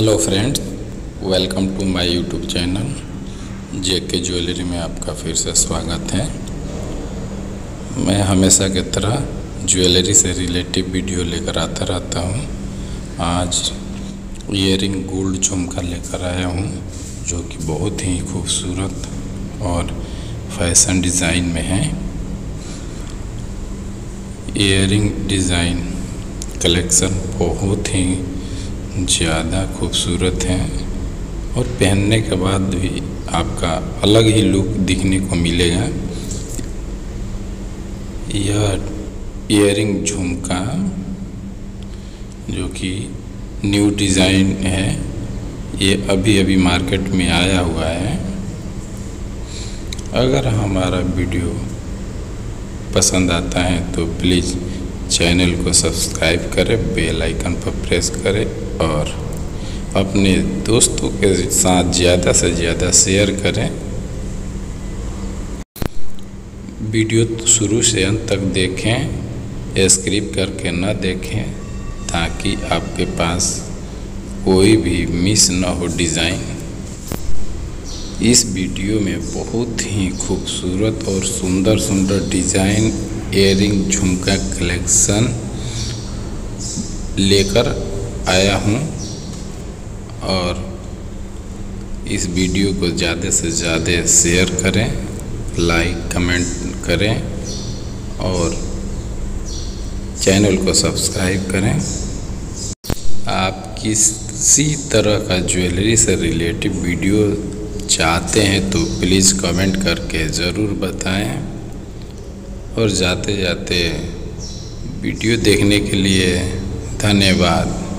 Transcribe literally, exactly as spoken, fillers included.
Hello friends, welcome to my YouTube channel JK Jewellery में आपका फिर से स्वागत है। मैं हमेशा की तरह ज्वेलरी से रिलेटिव वीडियो लेकर आता रहता हूँ। आज ईयरिंग गोल्ड झुमका लेकर आया हूँ जो कि बहुत ही खूबसूरत और फैशन डिज़ाइन में है। ईयरिंग डिज़ाइन कलेक्शन बहुत ही ज़्यादा खूबसूरत है और पहनने के बाद भी आपका अलग ही लुक दिखने को मिलेगा। यह ईयरिंग झुमका जो कि न्यू डिज़ाइन है, ये अभी अभी मार्केट में आया हुआ है। अगर हमारा वीडियो पसंद आता है तो प्लीज़ चैनल को सब्सक्राइब करें, बेल आइकन पर प्रेस करें और अपने दोस्तों के साथ ज़्यादा से ज़्यादा शेयर करें। वीडियो शुरू से अंत तक देखें, स्किप करके न देखें ताकि आपके पास कोई भी मिस न हो डिज़ाइन। इस वीडियो में बहुत ही खूबसूरत और सुंदर सुंदर डिज़ाइन ईयरिंग झुमका कलेक्शन लेकर आया हूँ और इस वीडियो को ज़्यादा से ज़्यादा शेयर करें, लाइक कमेंट करें और चैनल को सब्सक्राइब करें। आप किसी तरह का ज्वेलरी से रिलेटिव वीडियो चाहते हैं तो प्लीज़ कमेंट करके ज़रूर बताएं और जाते जाते वीडियो देखने के लिए धन्यवाद।